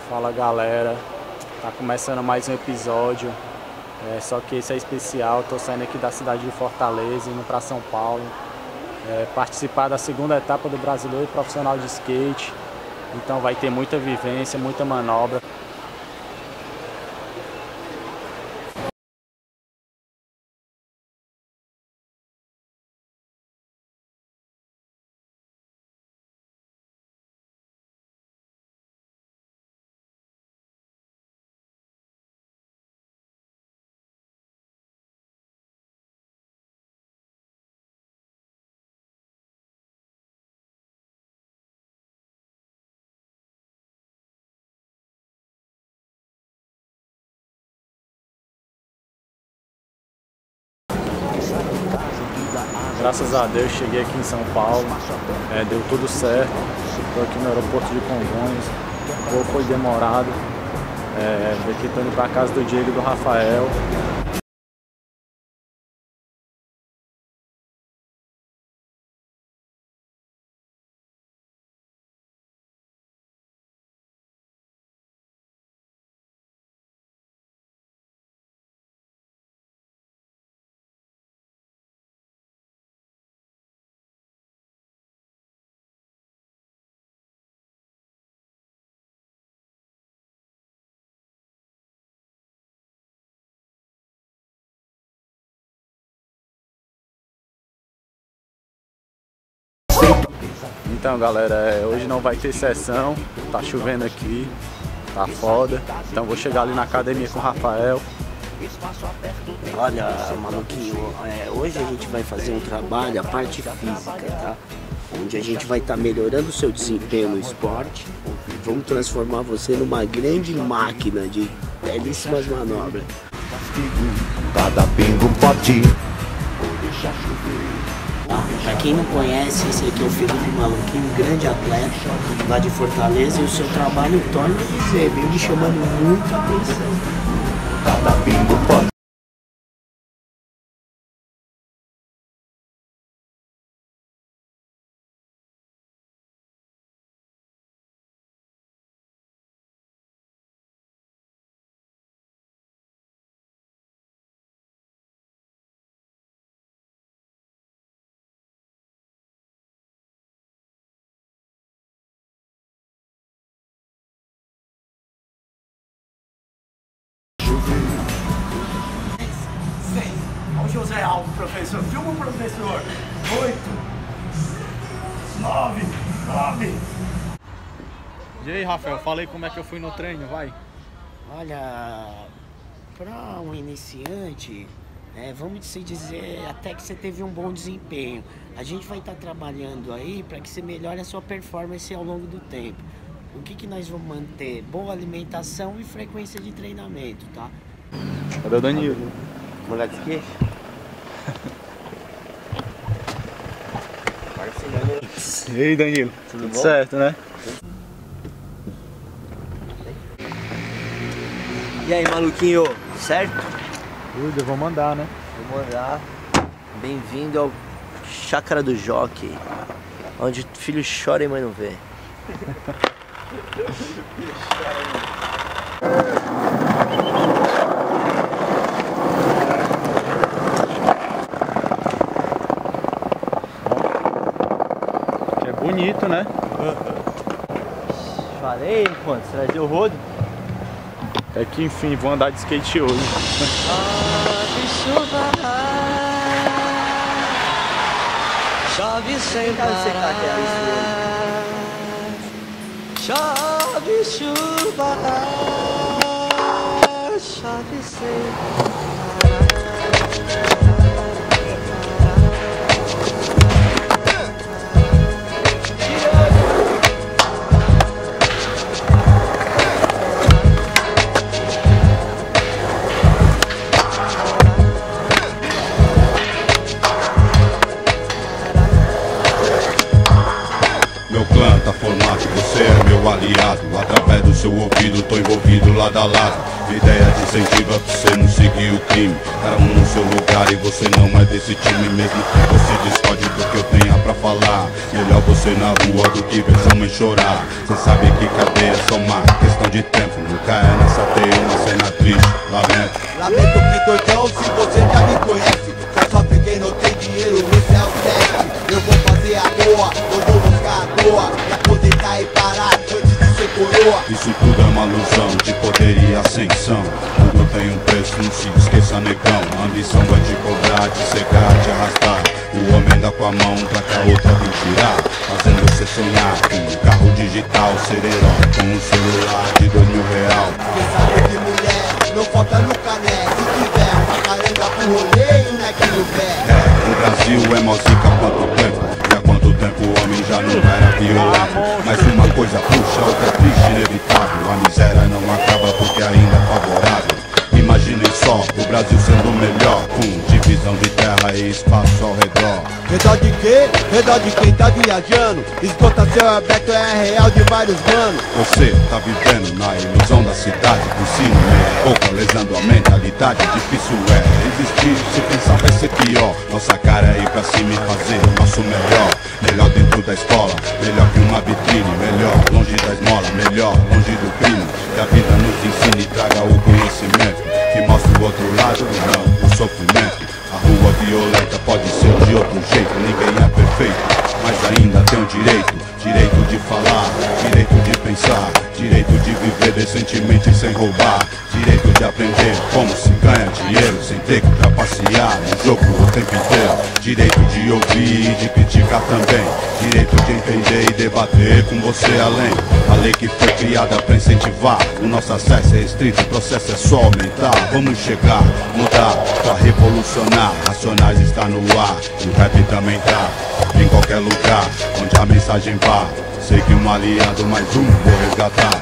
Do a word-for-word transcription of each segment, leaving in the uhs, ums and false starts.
Fala galera, tá começando mais um episódio, é, só que esse é especial. Tô saindo aqui da cidade de Fortaleza, indo para São Paulo, é, participar da segunda etapa do Brasileiro Profissional de Skate. Então vai ter muita vivência, muita manobra. Graças a Deus cheguei aqui em São Paulo, é, deu tudo certo. Estou aqui no aeroporto de Congonhas, o voo foi demorado. É, daqui estou indo para casa do Diego e do Rafael. Então galera, é, hoje não vai ter sessão, tá chovendo aqui, tá foda. Então vou chegar ali na academia com o Rafael. Olha, maluquinho, é, hoje a gente vai fazer um trabalho, a parte física, tá? Onde a gente vai estar tá melhorando o seu desempenho no esporte. Vamos transformar você numa grande máquina de belíssimas manobras. Cada pingo pode. Pra quem não conhece, esse aqui é o Felipe Maluquinho, grande atleta lá de Fortaleza, e o seu trabalho, torna a dizer, vem me chamando muita atenção. Cada pingo pode. Olha o José Alves, professor. Filma o professor. Oito. Nove. Nove. E aí Rafael, fala aí como é que eu fui no treino, vai? Olha, para um iniciante, é, vamos se dizer até que você teve um bom desempenho. A gente vai estar trabalhando aí para que você melhore a sua performance ao longo do tempo. O que, que nós vamos manter? Boa alimentação e frequência de treinamento, tá? Cadê o Danilo? Moleque aqui? E aí Danilo, tudo, tudo bom? certo, né? E aí, maluquinho, certo? Tudo, eu vou mandar, né? Vou mandar. Bem-vindo ao Chácara do Jockey, onde filho chora e mãe não vê. Que é bonito, né? Falei, pô, você deu o rodo? É que enfim, vou andar de skate hoje. Chove sem parar. Chove chuva, chove sem Tá formado, você é meu aliado. Através do seu ouvido, tô envolvido lado a lado. Ideia de incentiva pra você não seguir o crime. Cada um no seu lugar e você não é desse time. Mesmo que você discorde do que eu tenha pra falar, melhor você na rua do que ver sua mãe chorar. Cê sabe que cadeia é só uma questão de de tempo, nunca é nessa teia uma cena triste. Lamento, lamento que doidão, se você já me conhece. Só sofre quem não tem dinheiro, esse é o teste. Eu vou fazer a boa, eu vou buscar a toa e aposentar e parar antes de ser coroa. Isso tudo é uma ilusão de poder e ascensão. Tudo tem um preço, não se esqueça, negão. A ambição vai te cobrar, te cegar, te arrastar. O homem dá com a mão pra que a outra vem tirar, fazendo você sonhar com um carro digital, ser herói com um celular de dois mil real. Quem sabe de mulher, não falta no cané. Se tiver uma caranga pro rolê e um neck no pé. É, o Brasil é mó zica há quanto tempo? E há quanto tempo o homem já não era violento? Mas uma coisa puxa, outra é triste, inevitável. A miséria não acaba porque ainda é favorável. Imaginem só, o Brasil sendo melhor, com divisão de terra e espaço ao redor. Redor de quê? Redor de quem tá viajando. Esgota céu aberto é real de vários manos. Você tá vivendo na ilusão da cidade, por cima meia boca, lesando a mentalidade. Difícil é resistir, se pensar vai ser pior. Nossa cara é ir pra cima e fazer o nosso melhor. Melhor dentro da escola, melhor que uma vitrine. Melhor longe da esmola, melhor longe do crime. Que a vida nos ensine e traga o conhecimento que mostra o outro lado e não o sofrimento. A rua violenta pode ser de outro jeito, ninguém é perfeito, mas ainda tem o direito. Direito de falar, direito de pensar, direito de viver decentemente sem roubar, direito de aprender como se ganha dinheiro sem ter que trapacear no jogo o tempo inteiro. Direito de ouvir e de criticar também, direito de entender e debater com você além. A lei que foi criada pra incentivar o nosso acesso é restrito, o processo é só aumentar. Vamos chegar, mudar, pra revolucionar. Racionais está no ar, e o rap também tá em qualquer lugar onde a mensagem vá. Sei que um aliado, mais um vou resgatar.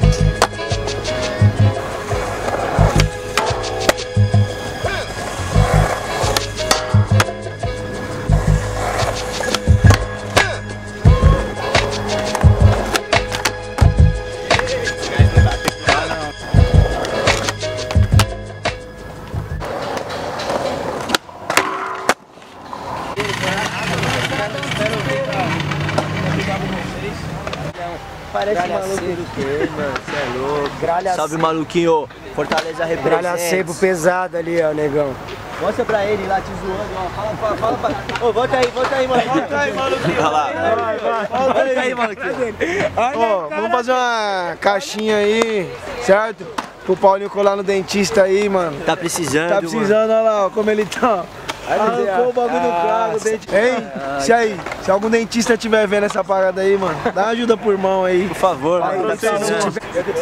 Parece Gralha maluco seco. do quê, mano? Você é louco. Gralha Salve, seco. maluquinho. Fortaleza representa. Gralha sebo pesado ali, ó, negão. Mostra pra ele lá te zoando, ó. Fala, fala, fala pra... Ô, volta aí, volta aí, maluquinho. Volta aí, maluquinho. Olha lá. Vai, vai. Volta aí, maluquinho. Ó, vamos fazer uma caixinha aí, certo? Pro Paulinho colar no dentista aí, mano. Tá precisando, Tá precisando, olha lá, ó, como ele tá. Arrancou o bagulho do carro, dente. Hein? Se aí, se algum dentista estiver vendo essa parada aí, mano, dá uma ajuda pro irmão aí. Por favor, mano. Tá precisando.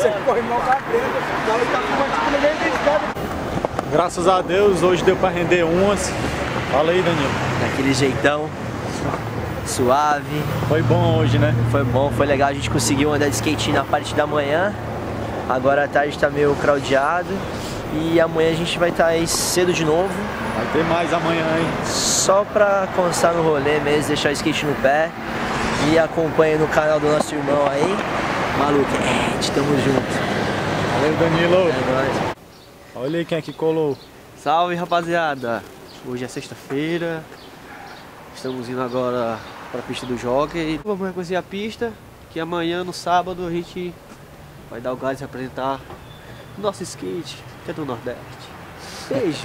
Graças a Deus, hoje deu pra render umas. Fala aí, Danilo. Daquele jeitão. Suave. Foi bom hoje, né? Foi bom, foi legal. A gente conseguiu andar de skate na parte da manhã. Agora à tarde tá meio crowdado. E amanhã a gente vai estar aí cedo de novo. Vai ter mais amanhã, hein? Só pra constar no rolê mesmo, deixar o skate no pé. E acompanha no canal do nosso irmão aí. Maluco, é, tamo junto. Valeu, Danilo. É nóis. Olha aí quem é que colou. Salve, rapaziada! Hoje é sexta-feira, estamos indo agora para a pista do Jockey. Vamos reconhecer a pista, que amanhã, no sábado, a gente vai dar o gás e apresentar o nosso skate, que é do Nordeste. Beijo!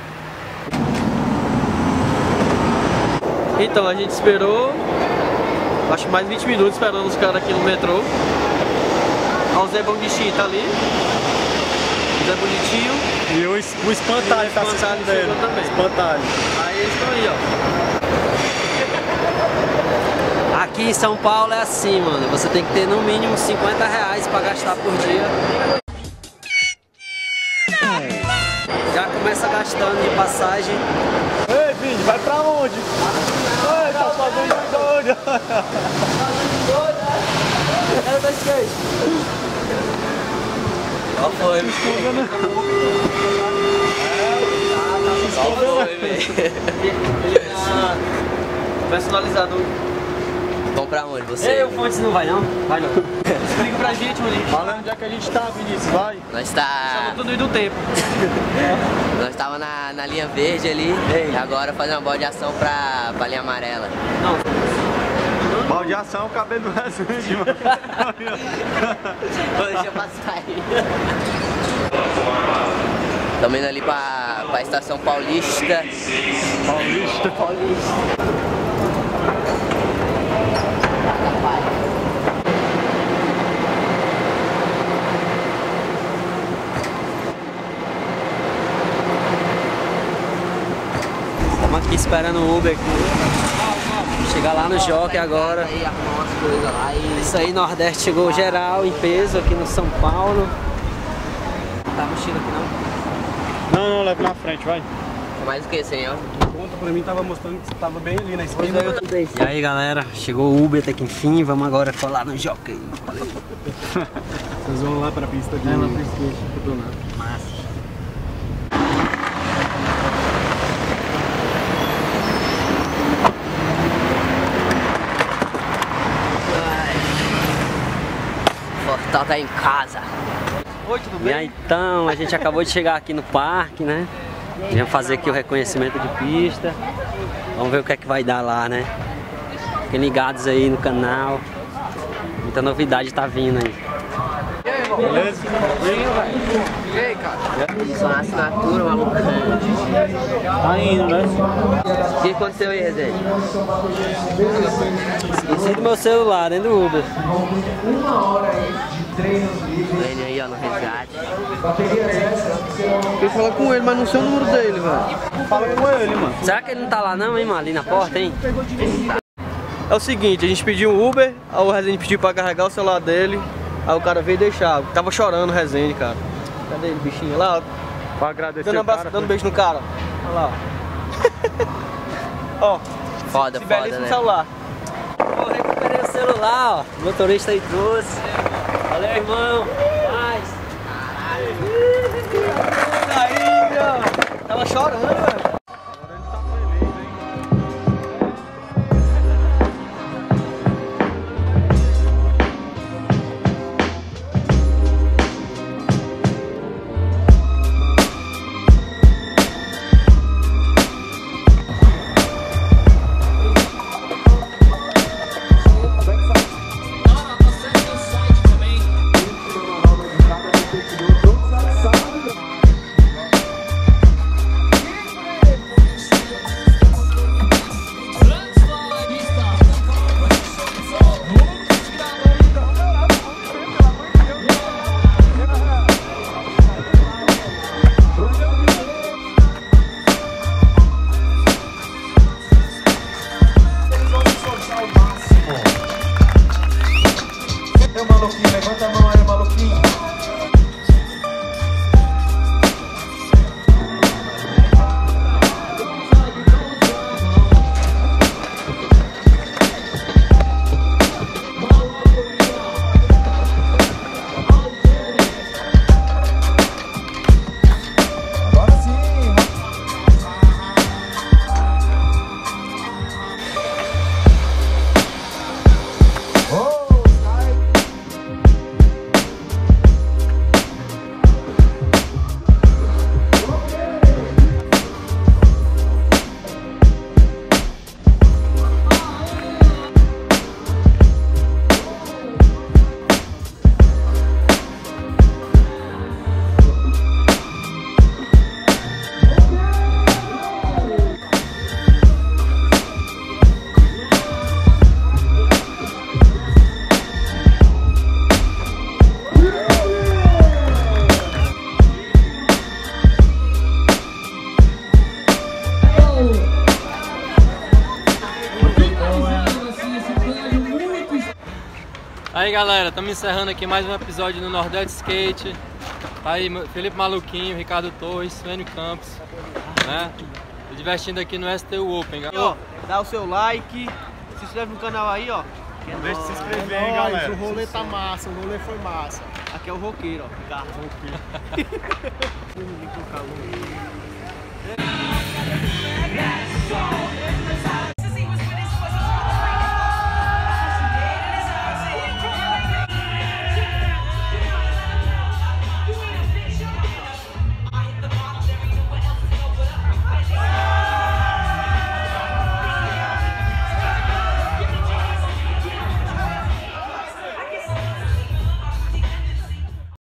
Então, a gente esperou, acho que mais vinte minutos esperando os caras aqui no metrô. Ó, o Zé Bonitinho tá ali. O Zé Bonitinho. E o, o espantalho tá se escondendo. Também. Espantalho. Aí eles estão aí, ó. Aqui em São Paulo é assim, mano. Você tem que ter no mínimo cinquenta reais pra gastar por dia. Já começa gastando de passagem. Ei, Vini, vai pra onde? Ei, tá fazendo doido. Era da skate. Qual foi? Qual foi, velho? Personalizado. Vamos pra onde? Você? Ei, o Fontes não vai não? Vai não. Explica pra gente, Monique. Fala onde é que a gente tá, Vinícius, vai. Nós tá... Tudo do tempo. Nós tava na, na linha verde ali. E agora fazer uma boa de ação pra, pra linha amarela. Não. Baldeação, cabelo do Resende, mano. Deixa eu passar aí. Estamos indo ali pra, pra estação Paulista. Paulista. Paulista. Estamos aqui esperando o Uber. Chegar lá no Jockey agora. Isso aí, Nordeste chegou geral em peso aqui no São Paulo. Tá mochila aqui não? Não, não, leva na frente, vai. Mais o que, senhor? Conta pra mim, tava mostrando que você tava bem ali na esquina. E aí, galera, chegou o Uber até que enfim, vamos agora colar no Jockey. Valeu. Vocês vão lá pra pista de... É, lá pra skate, campeonato. Massa. Fortal tá em casa. Oi, tudo bem? E aí, então, a gente acabou de chegar aqui no parque, né? Vamos fazer aqui o reconhecimento de pista. Vamos ver o que é que vai dar lá, né? Fiquem ligados aí no canal. Muita novidade tá vindo aí. Beleza? E aí, cara? Só na assinatura, maluco. Tá indo, né? O que aconteceu aí, Resende? Esqueci do meu celular dentro do Uber. Vem aí, ó, no resgate. Queria falar com ele, mas não sei o número dele, velho. Fala com ele, mano. Será que ele não tá lá não, hein, mano? Ali na porta, hein? É o seguinte, a gente pediu um Uber, aí o Resende pediu pra carregar o celular dele, aí o cara veio deixar. Tava chorando o Resende, cara. Cadê ele, bichinho? Lá, ó. Pra agradecer Dando um abraço, o cara, dando um beijo no cara. Olha lá, ó. Ó, Foda, esse foda, belíssimo né? celular. Eu recuperei o celular, ó. O motorista aí trouxe. Valeu, irmão. Paz. Aí, ó. Tava chorando, velho. Levanta a mão aí, maluquinho. Agora sim. Oh! Aí galera, estamos encerrando aqui mais um episódio no Nordeste Skate. Tá aí Felipe Maluquinho, Ricardo Torres, Suênio Campos, né? Se divertindo aqui no S T U Open, galera. Ó, dá o seu like, se inscreve no canal aí, ó. Não deixa de se inscrever, hein, galera. O rolê tá massa, o rolê foi massa. Aqui é o roqueiro, ó. Ricardo. Roqueiro.